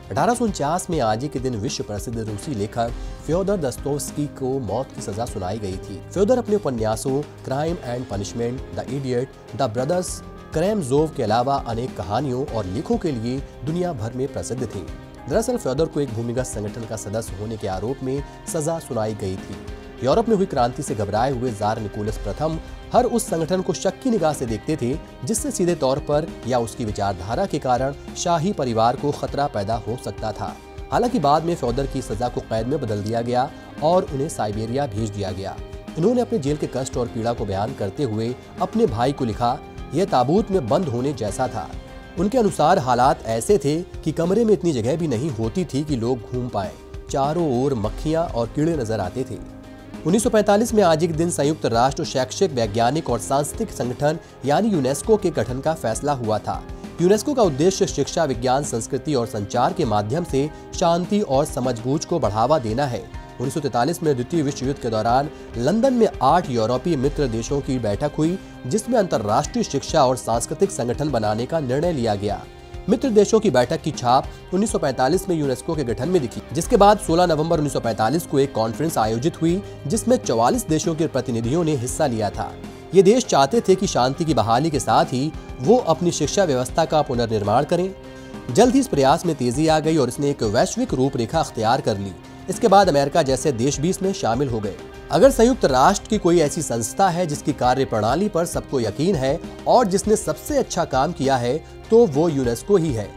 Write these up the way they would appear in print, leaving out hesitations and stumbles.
1849 में आज ही के दिन विश्व प्रसिद्ध रूसी लेखक फ्योदर दस्तोवस्की को मौत की सजा सुनाई गई थी। फ्योदर अपने उपन्यासों crime and punishment, the idiot, the brothers Karamazov के अलावा अनेक कहानियों और लेखों के लिए दुनिया भर में प्रसिद्ध थे। दरअसल फ्योदर को एक भूमिगत संगठन का सदस्य होने के आरोप में सजा सुनाई गई थी। यूरोप में हुई क्रांति से घबराए हुए जार निकोलस प्रथम हर उस संगठन को शक की निगाह से देखते थे जिससे सीधे तौर पर या उसकी विचारधारा के कारण शाही परिवार को खतरा पैदा हो सकता था। हालांकि बाद में फ्योदर की सजा को कैद में बदल दिया गया और उन्हें साइबेरिया भेज दिया गया। इन्होंने अपने जेल के कष्ट और पीड़ा को बयान करते हुए अपने भाई को लिखा, यह ताबूत में बंद होने जैसा था। उनके अनुसार हालात ऐसे थे कि कमरे में इतनी जगह भी नहीं होती थी कि लोग घूम पाए। चारों ओर मक्खियां और कीड़े नजर आते थे। 1945 में आज एक दिन संयुक्त राष्ट्र शैक्षिक, वैज्ञानिक और सांस्कृतिक संगठन यानी यूनेस्को के गठन का फैसला हुआ था। यूनेस्को का उद्देश्य शिक्षा, विज्ञान, संस्कृति और संचार के माध्यम से शांति और समझबूझ को बढ़ावा देना है। 1943 में द्वितीय विश्व युद्ध के दौरान लंदन में 8 यूरोपीय मित्र देशों की बैठक हुई जिसमें अंतर्राष्ट्रीय शिक्षा और सांस्कृतिक संगठन बनाने का निर्णय लिया गया। मित्र देशों की बैठक की छाप 1945 में यूनेस्को के गठन में दिखी, जिसके बाद 16 नवंबर 1945 को एक कॉन्फ्रेंस आयोजित हुई जिसमें 44 देशों के प्रतिनिधियों ने हिस्सा लिया था। ये देश चाहते थे कि शांति की बहाली के साथ ही वो अपनी शिक्षा व्यवस्था का पुनर्निर्माण करें। जल्द ही इस प्रयास में तेजी आ गई और इसने एक वैश्विक रूपरेखा अख्तियार कर ली। इसके बाद अमेरिका जैसे देश भी इसमें शामिल हो गए। अगर संयुक्त राष्ट्र की कोई ऐसी संस्था है जिसकी कार्य प्रणाली पर सबको यकीन है और जिसने सबसे अच्छा काम किया है तो वो यूनेस्को ही है।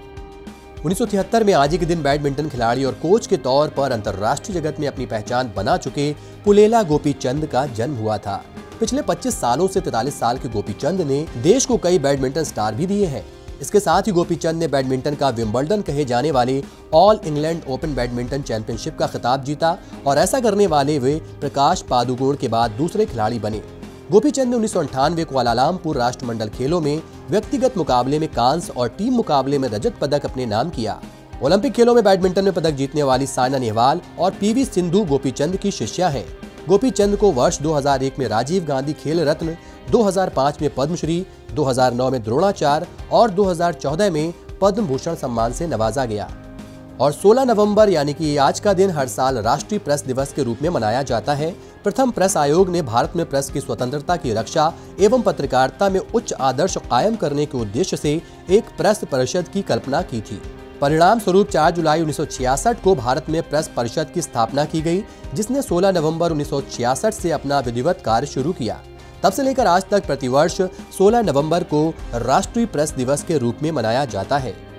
1973 में आज ही के दिन बैडमिंटन खिलाड़ी और कोच के तौर पर अंतर्राष्ट्रीय जगत में अपनी पहचान बना चुके पुलेला गोपीचंद का जन्म हुआ था। पिछले 25 सालों से 43 साल के गोपीचंद ने देश को कई बैडमिंटन स्टार भी दिए हैं। इसके साथ ही गोपीचंद ने बैडमिंटन का विंबलडन कहे जाने वाले all England open badminton championship का खिताब जीता और ऐसा करने वाले वे प्रकाश पादुकोण के बाद दूसरे खिलाड़ी बने। गोपीचंद ने 1998 कुआलालंपुर राष्ट्रमंडल खेलों में व्यक्तिगत मुकाबले में कांस्य और टीम मुकाबले में रजत पदक अपने नाम किया। ओलंपिक खेलों में बैडमिंटन में पदक जीतने वाली साइना नेहवाल और पीवी सिंधु गोपीचंद की शिष्या हैं। गोपीचंद को वर्ष 2001 में राजीव गांधी खेल रत्न, 2005 में पद्मश्री, 2009 में द्रोणाचार्य और 2014 में पद्म भूषण सम्मान से नवाजा गया। और 16 नवंबर यानी कि आज का दिन हर साल राष्ट्रीय प्रेस दिवस के रूप में मनाया जाता है। प्रथम प्रेस आयोग ने भारत में प्रेस की स्वतंत्रता की रक्षा एवं पत्रकारिता में उच्च आदर्श कायम करने के उद्देश्य से एक प्रेस परिषद की कल्पना की थी। परिणाम स्वरूप 4 जुलाई 1966 को भारत में प्रेस परिषद की स्थापना की गई, जिसने 16 नवंबर 1966 से अपना विधिवत कार्य शुरू किया। तब से लेकर आज तक प्रतिवर्ष 16 नवंबर को राष्ट्रीय प्रेस दिवस के रूप में मनाया जाता है।